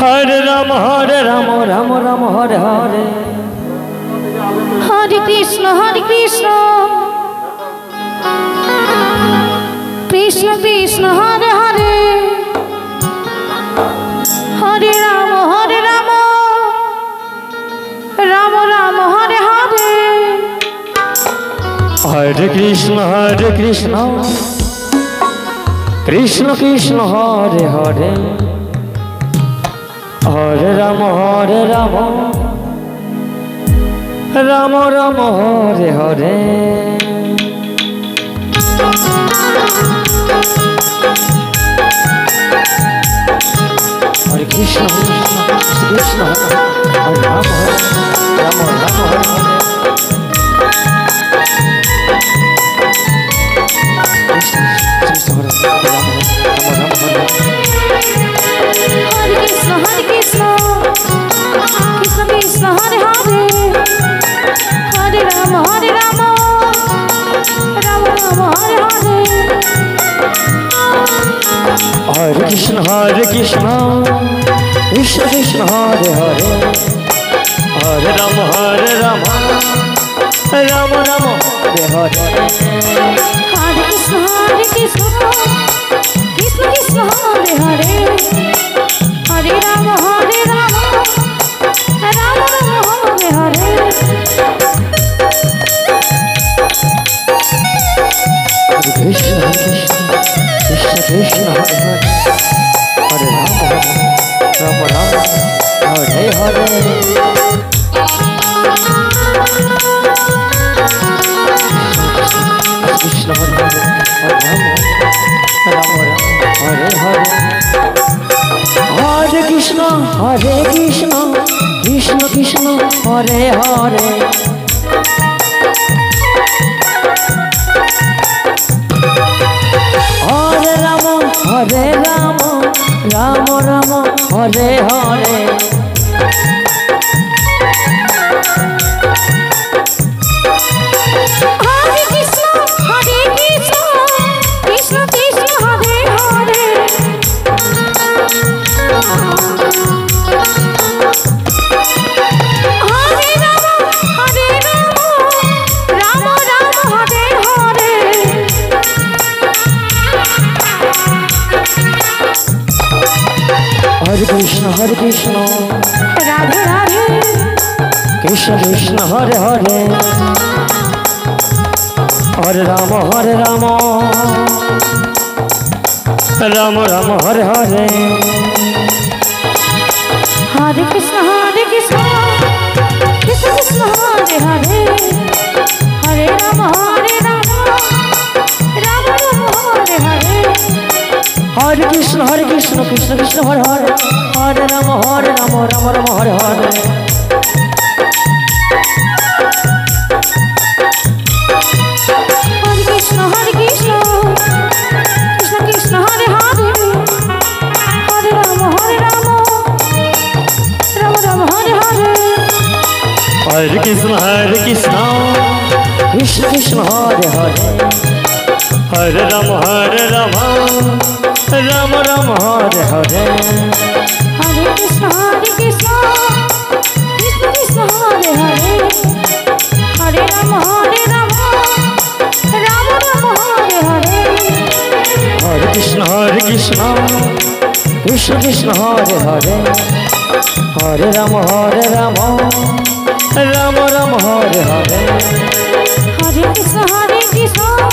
Hare Ram Ram Ram Hare Hare Hare Krishna Krishna Krishna Hare Hare Hare Ram Ram Ram Hare Hare Hare Krishna Krishna Krishna Hare Hare Hare Ram Ram Ram Hare Hare Hare Krishna Krishna Hare Ram Ram Hare Hare Hare Krishna Krishna Krishna Hare Hare Hare Ram Ram Ram Hare Hare Hare Krishna Krishna Krishna Hare Hare Hare Ram Ram Ram Hare Hare Hare Krishna Krishna Krishna Hare Hare Hare Ram Ram Ram Hare Hare Krishna Krishna Hare Hare Hare Ram Ram Hare Hare Krishna Hare Hare Ram Hare Hare Hare Krishna Krishna Krishna Hare Hare Hare Ram Ram Ram Hare Hare Hare Krishna Krishna Krishna Hare Hare Hare Ram Ram Ram Hare Hare Hare Krishna Radhe Radhe Krishna Krishna Hare Hare Hare Ram Ram Ram Hare Hare Hare Krishna Krishna Krishna Hare Hare Hare Ram Ram Ram Hare Hare Hare Krishna Krishna Krishna Hare Hare Hare Ram Ram Ram Hare Hare Hare Krishna Krishna Krishna Hare Hare Hare Ram Ram Ram Hare Hare Hare Krishna Krishna Krishna Hare Hare Hare Ram Ram Ram Hare Hare Hare Krishna Krishna Krishna Hare Hare Hare Ram Ram Ram Hare Hare Hare Krishna Krishna Krishna Hare Hare Hare Ram Ram Ram Hare Hare Hare Krishna